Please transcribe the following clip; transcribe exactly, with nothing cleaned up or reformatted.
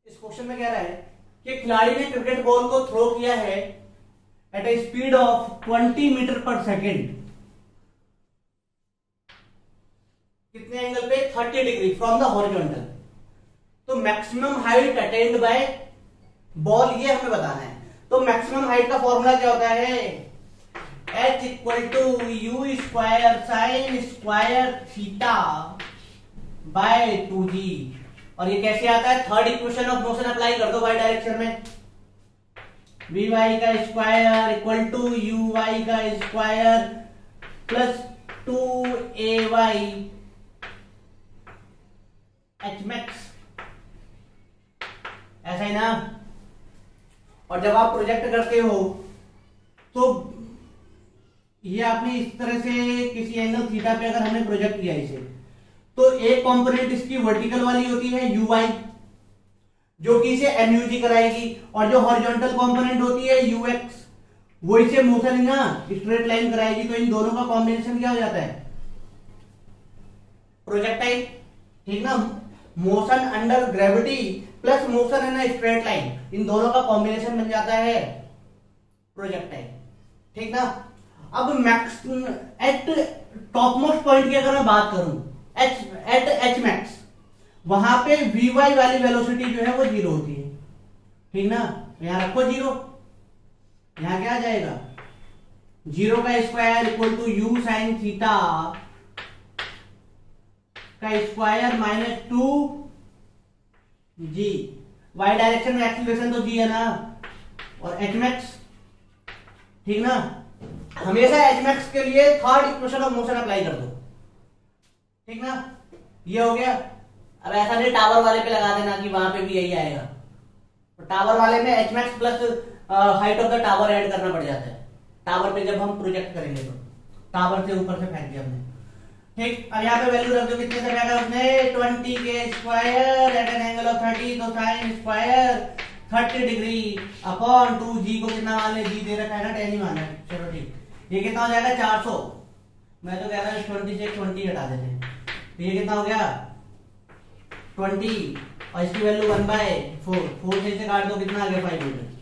इस क्वेश्चन में कह रहा है कि खिलाड़ी ने क्रिकेट बॉल को थ्रो किया है at a speed of twenty metre per second, कितने एंगल पे? Thirty degree from the horizontal. तो maximum height attained by ball ये हमें बताना है। तो मैक्सिमम हाइट का फॉर्मूला क्या होता है? H equal to u square sine square theta by two g. और ये कैसे आता है? Third equation of motion apply कर दो वाई डायरेक्शन में। वी वाई का square equal to u y का square plus two a y h max, ऐसा ही ना। और जब आप प्रोजेक्ट करते हो तो ये आपने इस तरह से किसी एंगल थीटा पे अगर हमने प्रोजेक्ट किया इसे, तो एक कंपोनेंट इसकी वर्टिकल वाली होती है यू वाई, जो कि इसे एमयूजी कराएगी, और जो हॉरिजॉन्टल कंपोनेंट होती है यू एक्स, वो इसे मोशन ना स्ट्रेट लाइन कराएगी। तो इन दोनों का कॉम्बिनेशन क्या हो जाता है? प्रोजेक्टाइल, ठीक ना। Motion under gravity plus motion in a straight line, इन दोनों का कॉम्बिनेशन बन जाता है प्रोजेक्टाइल, ठीक ना। अब max at topmost point की अगर मैं बात करूं, एच एट एच मैक्स, वहां पे वी वाई वाली वेलोसिटी जो है वो जीरो होती है, ठीक ना। यहां रखो जीरो, यहां क्या आ जाएगा? जीरो का square equal to u sine theta का square minus two g. Y direction में एक्सीलरेशन तो जी है ना, और एच मैक्स, ठीक ना। हमेशा एच मैक्स के लिए third equation of motion apply कर दो, ठीक ना। ये हो गया। अब ऐसा नहीं टावर वाले पे लगा देना कि वहां पे भी यही आएगा। तो टावर वाले में h max plus height of the tower add करना पड़ जाता है टावर पे जब हम प्रोजेक्ट करेंगे। तो टावर से ऊपर से फेंक दिया हमने, ठीक। अब यहाँ पे वैल्यू रख दो, कितने से फेंका उसने? ट्वेंटी के square at an angle of thirty, तो sine square thirty degree upon two g को कितना मान ले? जी दे रखा है ना, टेन ही माना है। चलो ठीक, ये कितना हो जाएगा? चार सौ। मैं तो कह रहा हूँ ट्वेंटी से ट्वेंटी हटा देते हैं, तो ये कितना हो गया? ट्वेंटी, और इसकी value one by four, four से काट दो, कितना आ गया? Five metre.